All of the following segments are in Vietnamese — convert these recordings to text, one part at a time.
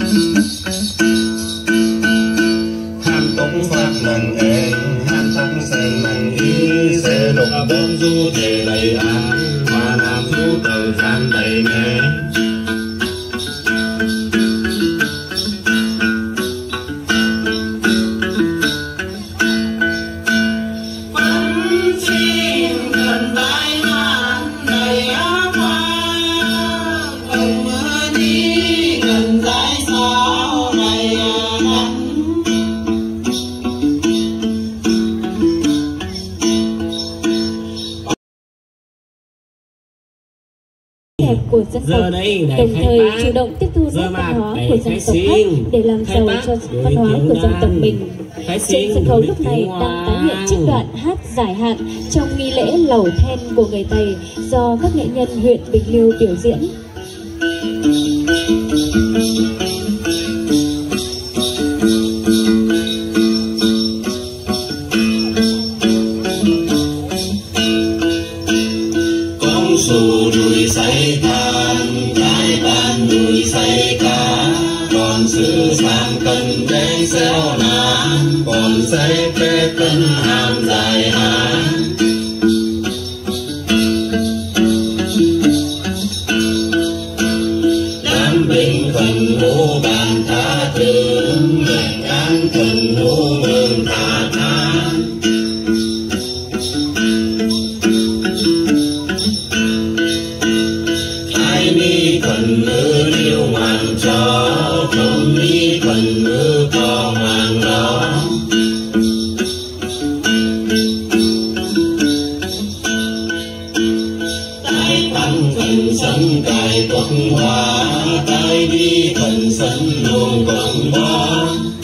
Han cũng phát nặng eng han thắng sen nặng ý sẽ đục bốn du thể đầy án và nam du tờ gian đầy nè của dân tộc, đồng thời chủ động tiếp thu nét văn hóa của dân tộc khác để làm giàu cho văn hóa của dân tộc mình. Trên sân khấu lúc này đang tái hiện trích đoạn hát giải hạn trong nghi lễ lẩu then của người Tày do các nghệ nhân huyện Bình Liêu biểu diễn. Sù đùi say than trái ban đùi say cá còn sự sang cân đen xéo nàn còn say phê cân hàm dài hán đám binh phần hô bàn tha thương mệnh án phần hô mừng thả than mi phần ngữ liêu ngoan cho trốn mi phần ngữ có ngoan đó tái tăng phần sân cài tuần hóa tái đi phần sân luôn quần bó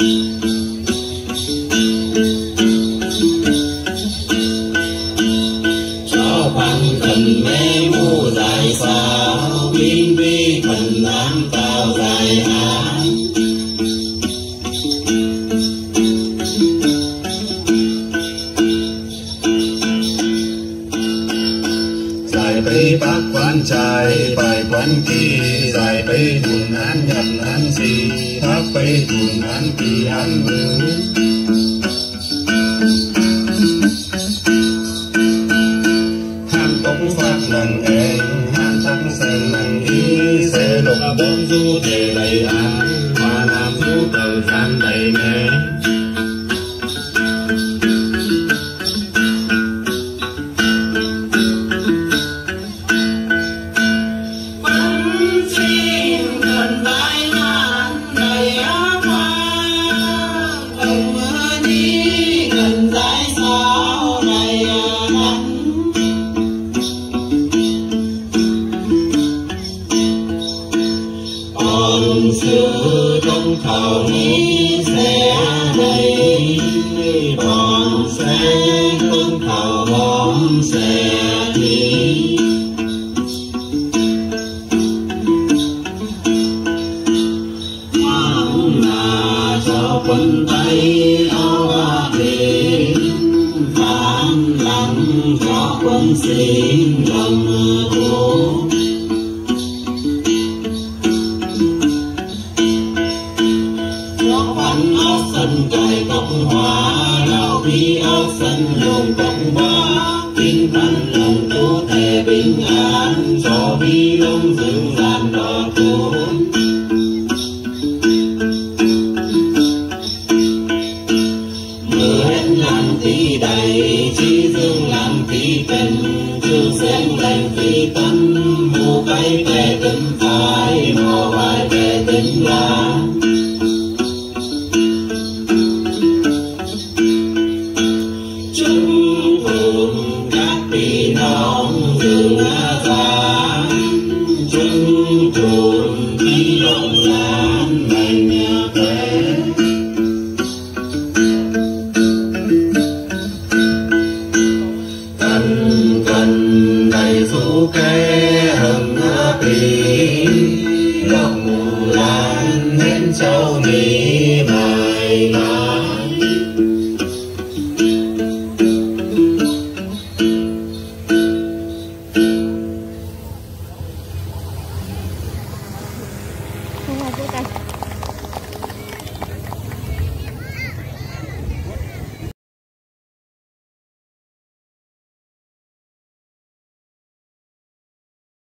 cho bằng phần mê mu dài sao viên vi phần nám cao dài hán dài bấy bác quán trai bài quán kỳ dài bấy thùn án nhập án gì tháp bấy thùn án kỳ án ngữ han cũng phát nặng eng han thắng sen nặng ý sẽ đục bốn du thể đầy án và nam du tờ gian đầy nè còn xưa trong thảo ní sẽ đầy còn sẽ trong thảo bóng sẽ đi mang là cho quân tay áo ba đêm phán lặng cho quân xin lòng cố sân cài cộng hòa lao đi áo sân luồng cộng hòa tinh thần lòng tu thể bình an cho bi đông rừng làn đỏ cuốn mưa hết làm tí đầy chi dương làm tí tình chưa xem lành tí tân mù cây về tình phải mò vai về tình là đường giá chung trồn đi đông gian mình thế cần cần đầy du kê hầm tì lòng lan nên châu mỹ mà